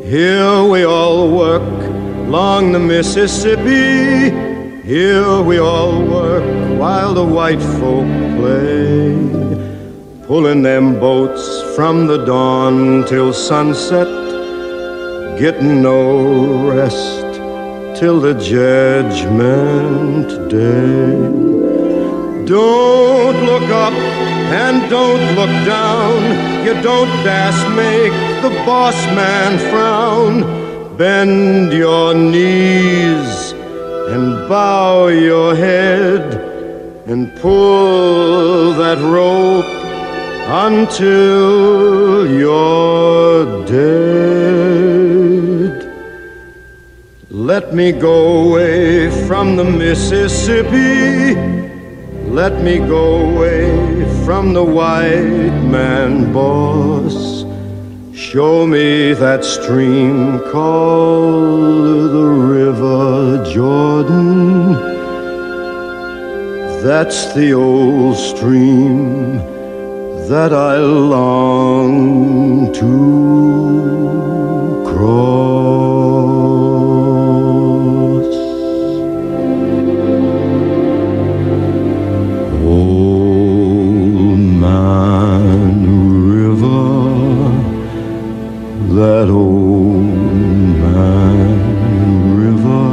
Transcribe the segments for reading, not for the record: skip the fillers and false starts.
Here we all work along the Mississippi. Here we all work while the white folk play, pulling them boats from the dawn till sunset, getting no rest till the judgment day. Don't look up and don't look down. You don't dast make the boss man frown. Bend your knees and bow your head and pull that rope until you're dead. Let me go away from the Mississippi. Let me go away from the white man boss. Show me that stream called the River Jordan. That's the old stream that I long to cross. Old Man River, that old man river,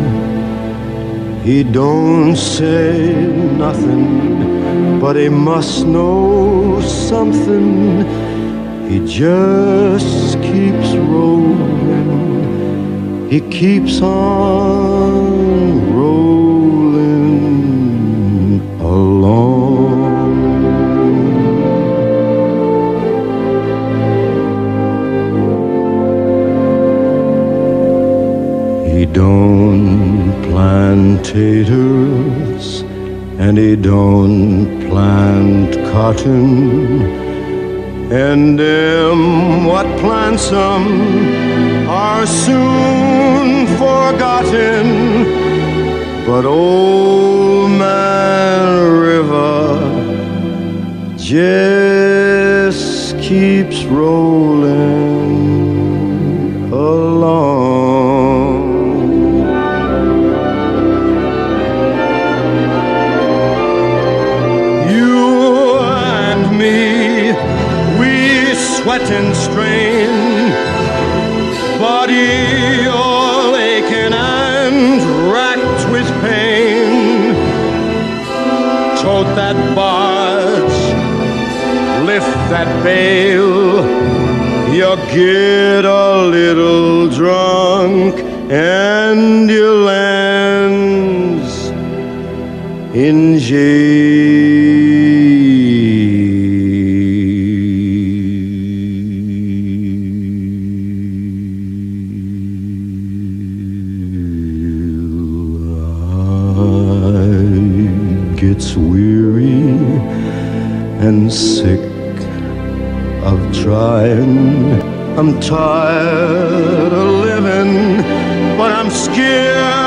he don't say nothing, but he must know something. He just keeps rolling, he keeps on rolling along. He don't plant taters and he don't plant cotton, and them what plants 'em are soon forgotten. But Old Man River just keeps rolling along. Sweat and strain, body all aching and racked with pain. Tote that barge, lift that bale, you get a little drunk and you lands in jail. Gets weary and sick of trying. I'm tired of living, but I'm scared